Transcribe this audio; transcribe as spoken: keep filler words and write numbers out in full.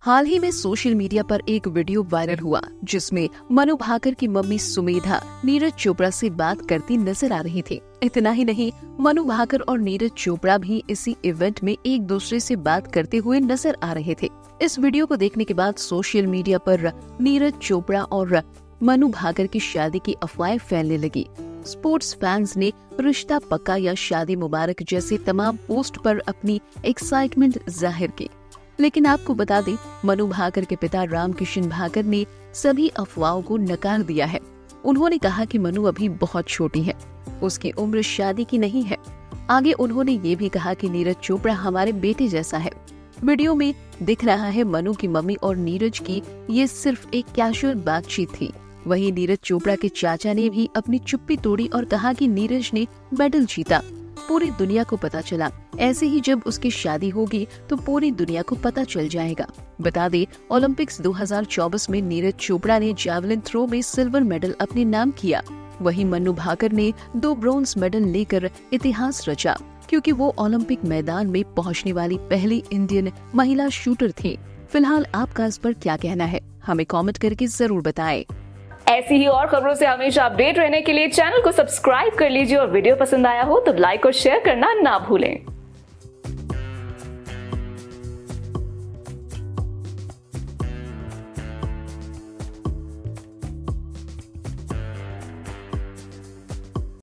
हाल ही में social media पर एक वीडियो वायरल हुआ जिसमें मनु भाकर की मम्मी सुमेधा नीरज चोपड़ा से बात करती नजर आ रही थी। इतना ही नहीं, मनु भाकर और नीरज चोपड़ा भी इसी इवेंट में एक दूसरे से बात करते हुए नजर आ रहे थे। इस वीडियो को देखने के बाद सोशल मीडिया पर नीरज चोपड़ा और मनु भाकर की शादी की अफवाहें फैलने लगी। स्पोर्ट्स फैंस ने रिश्ता पक्का या शादी मुबारक जैसे तमाम पोस्ट पर अपनी एक्साइटमेंट जाहिर की। लेकिन आपको बता दें, मनु भाकर के पिता रामकिशन भाकर ने सभी अफवाहों को नकार दिया है। उन्होंने कहा कि मनु अभी बहुत छोटी है, उसकी उम्र शादी की नहीं है। आगे उन्होंने ये भी कहा कि नीरज चोपड़ा हमारे बेटे जैसा है। वीडियो में दिख रहा है मनु की मम्मी और नीरज की ये सिर्फ एक कैजुअल बातचीत थी। वहीं नीरज चोपड़ा के चाचा ने भी अपनी चुप्पी तोड़ी और कहा कि नीरज ने मेडल जीता, पूरी दुनिया को पता चला। ऐसे ही जब उसकी शादी होगी तो पूरी दुनिया को पता चल जाएगा। बता दें, ओलंपिक्स दो हज़ार चौबीस में नीरज चोपड़ा ने जैवलिन थ्रो में सिल्वर मेडल अपने नाम किया। वहीं मनु भाकर ने दो ब्रोंज मेडल लेकर इतिहास रचा, क्योंकि वो ओलंपिक मैदान में पहुंचने वाली पहली इंडियन महिला शूटर थी। फिलहाल आपका इस पर क्या कहना है, हमें कमेंट करके जरूर बताएं। ऐसी ही और खबरों से हमेशा अपडेट रहने के लिए चैनल को सब्सक्राइब कर लीजिए और वीडियो पसंद आया हो तो लाइक और शेयर करना ना भूलें।